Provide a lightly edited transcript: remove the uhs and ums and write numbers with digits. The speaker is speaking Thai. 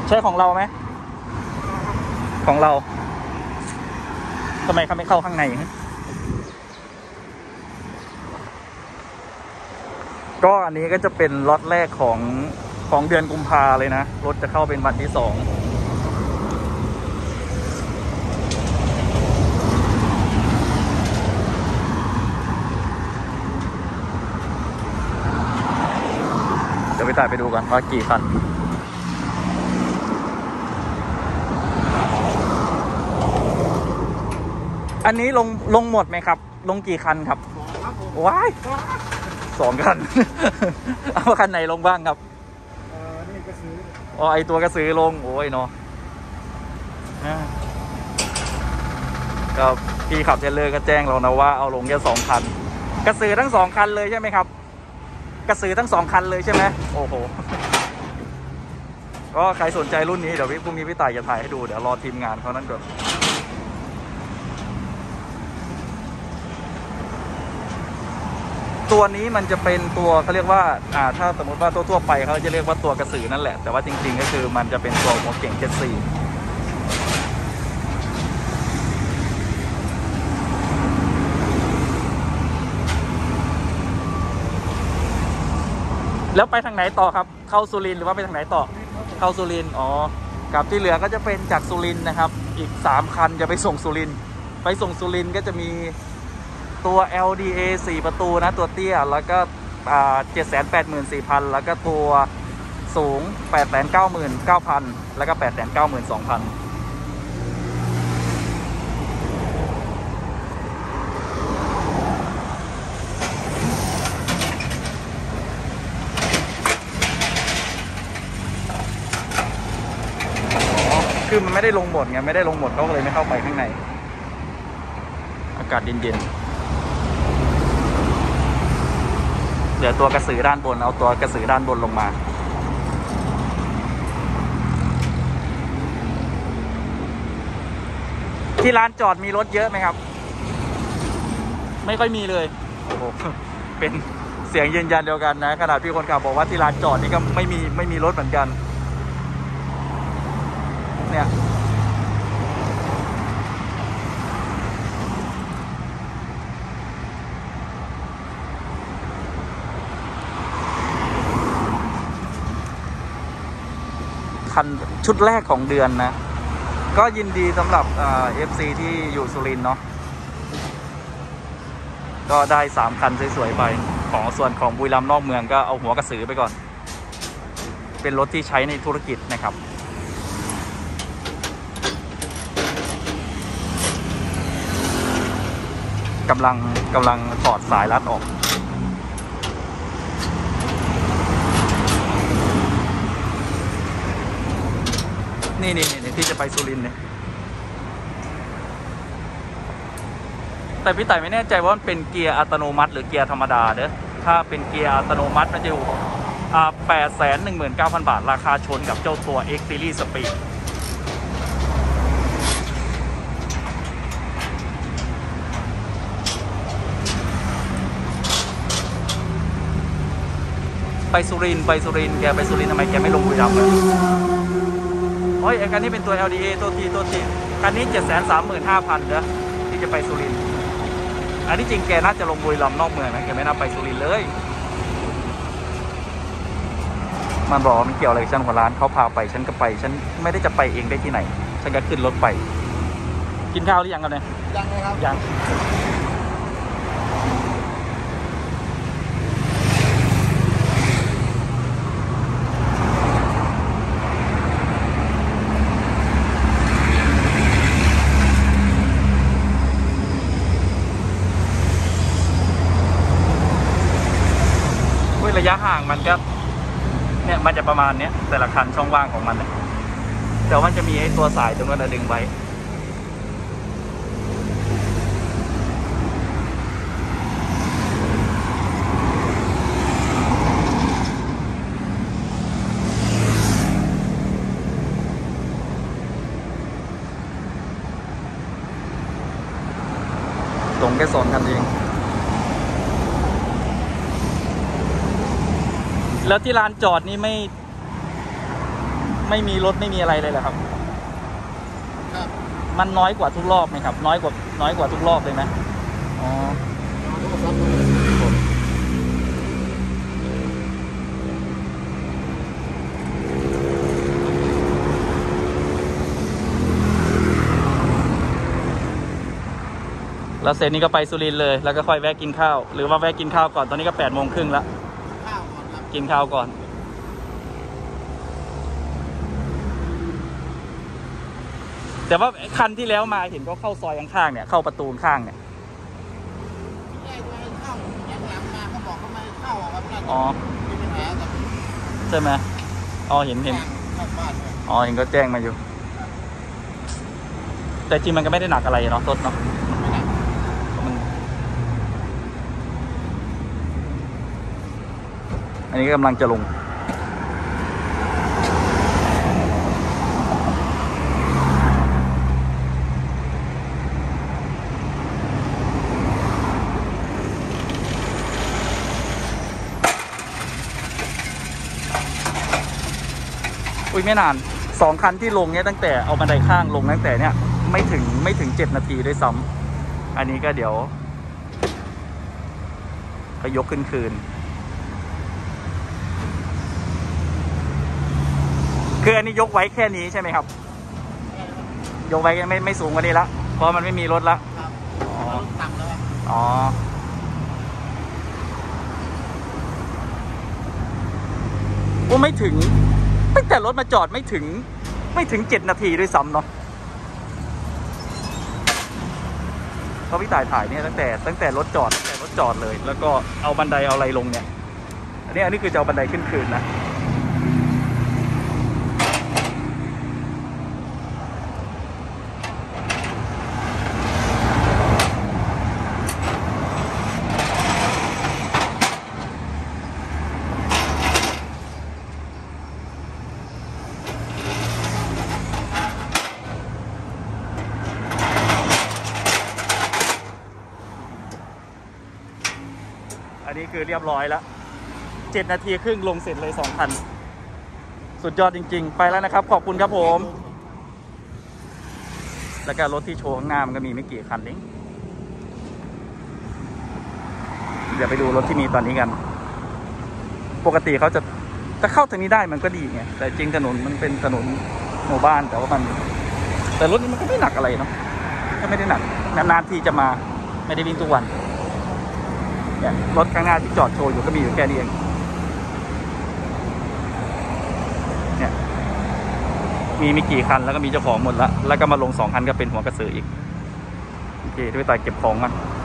ใช่ของเราไหมของเราทำไมเขาไม่เข้าข้างในก็อันนี้ก็จะเป็นล็อตแรกของเดือนกุมภาเลยนะรถจะเข้าเป็นวันที่2เดี๋ยวไปถ่ายไปดูกันว่ากี่คันอันนี้ลงหมดไหมครับลงกี่คันครับว้าย2 คัน เอาคันไหนลงบ้างครับนี่กระสืออ๋อไอตัวกระสือลงโอ้ยเนาะก็พี่ขับเทรลเลอร์ก็แจ้งเรานะว่าเอาลงแค่2 คันกระสือทั้ง2 คันเลยใช่ไหมครับกระสือทั้ง2 คันเลยใช่ไหมโอ้โหก็ใครสนใจรุ่นนี้เดี๋ยวพรุ่งนี้พี่ต่ายจะถ่ายให้ดูเดี๋ยวรอทีมงานเขานั่นก่อนตัวนี้มันจะเป็นตัวเขาเรียกว่าถ้าสมมติว่าทั่วไปเขาจะเรียกว่าตัวกระสือนั่นแหละแต่ว่าจริงๆก็คือมันจะเป็นตัวหัวเก่ง74แล้วไปทางไหนต่อครับเข้าสุรินทร์หรือว่าไปทางไหนต่อเข้าสุรินทร์อ๋อกับที่เหลือก็จะเป็นจากสุรินทร์นะครับอีก3 คันจะไปส่งสุรินทร์ก็จะมีตัว LDA 4 ประตูนะตัวเตี้ยแล้วก็784,000 แล้วก็ตัวสูง899,000 แล้วก็892,000คือมันไม่ได้ลงหมดไงไม่ได้ลงหมดเขาเลยไม่เข้าไปข้างในอากาศเย็นเดี๋ยวตัวกระสือด้านบนเอาตัวกระสือด้านบนลงมาที่ร้านจอดมีรถเยอะไหมครับไม่ค่อยมีเลยโอ้โหเป็นเสียงยืนยันเดียวกันนะขนาดพี่คนขับบอกว่าที่ร้านจอดนี่ก็ไม่มีรถเหมือนกันเนี่ยชุดแรกของเดือนนะก็ยินดีสำหรับFC ที่อยู่สุรินทร์เนาะก็ได้3 คันสวยๆไปของส่วนของบุรีรัมย์นอกเมืองก็เอาหัวกระสือไปก่อนเป็นรถที่ใช้ในธุรกิจนะครับกำลังถอดสายรัดออกนี่ที่จะไปสุรินทร์เนี่ยแต่พี่ต่ายไม่แน่ใจว่ามันเป็นเกียร์อัตโนมัติหรือเกียร์ธรรมดาเด้อถ้าเป็นเกียร์อัตโนมัติมันจะอยู่819,000 บาทราคาชนกับเจ้าตัว X Series Speed ไปสุรินทร์แกไปสุรินทร์ทำไมแกไม่ลงบุรีรัมย์เลยโอ้ยคันนี้เป็นตัว LDA ตัวทีคันนี้735,000เด้อที่จะไปสุรินทร์อันนี้จริงแกน่าจะลงบุรีรัมย์นอกเมืองนะแกไม่น่าไปสุรินทร์เลยมันบอกมันเกี่ยวอะไรกับฉันหัวร้านเขาพาไปฉันก็ไปฉันไม่ได้จะไปเองได้ที่ไหนฉันก็ขึ้นรถไปกินข้าวหรือยังกันเนี่ยยังเลยครับยังระยะห่างมันก็เนี่ยมันจะประมาณนี้แต่ละคันช่องว่างของมันเนี่ยแต่ว่ามันจะมีไอ้ตัวสายตรงนั้นดึงไว้ตรงแค่2 คันเองแล้วที่ลานจอดนี่ไม่มีรถไม่มีอะไรเลยเหรอครับครับมันน้อยกว่าทุกรอบไหมครับ น้อยกว่าทุกรอบเลยไหมอ๋อ แล้วเสร็จนี้ก็ไปสุรินทร์เลยแล้วก็ค่อยแวะกินข้าวหรือว่าแวะกินข้าวก่อนตอนนี้ก็8:30แล้วข้าวก่อนครับกินข้าวก่อนแต่ว่าคันที่แล้วมาเห็นก็เข้าซอยข้างๆเนี่ยเข้าประตูข้างเนี่ยแยกไว้เข้าอย่างหลังมาเขาบอกเขาไม่เข้าครับน่าจะอ๋อมีปัญหากับใช่ไหมอ๋อเห็นข้างบ้านเลยอ๋อเห็นก็แจ้งมาอยู่ แต่จริงมันก็ไม่ได้หนักอะไรเนาะรถเนาะไม่ได้มันอันนี้ก็กำลังจะลงอุ้ยไม่นาน2 คันที่ลงเนี่ยตั้งแต่เอาบันไดข้างลงตั้งแต่เนี่ยไม่ถึง7 นาทีด้วยซ้ำอันนี้ก็เดี๋ยวก็ยกขึ้นคืนคืออันนี้ยกไว้แค่นี้ใช่ไหมครับ ยกไว้ไม่สูงกว่านี้ละเพราะมันไม่มีรถละครับอ๋อรถต่ำแล้วครับอ๋อโอ้ไม่ถึงตั้งแต่รถมาจอดไม่ถึง7 นาทีด้วยซ้ำเนาะเพราะพี่ต่ายถ่ายเนี่ยตั้งแต่รถจอดเลย แล้วก็เอาบันไดเอาอะไรลงเนี่ยอันนี้คือจะเอาบันไดขึ้นคืนนะอันนี้คือเรียบร้อยแล้ว7 นาทีครึ่งลงเสร็จเลย2 คันสุดยอดจริงๆไปแล้วนะครับขอบคุณครับผมแล้วก็รถที่โชว์ข้างหน้ามันก็มีไม่กี่คันเองเดี๋ยวไปดูรถที่มีตอนนี้กัน ปกติเขาจะเข้าทางนี้ได้มันก็ดีไงแต่จริงถนนมันเป็นถนนหมู่บ้านแต่ว่แต่รถนี้มันก็ไม่หนักอะไรเนาะก็ไม่ได้หนักนานๆทีจะมาไม่ได้วิ่งทุกวันเนี่ยรถข้างหน้าที่จอดโชว์อยู่ก็มีอยู่แค่นี้เองเนี่ยมีไม่กี่คันแล้วก็มีเจ้าของหมดแล้วก็มาลง2 คันก็เป็นหัวกระสืออีกโอเคด้วยตายเก็บของกัน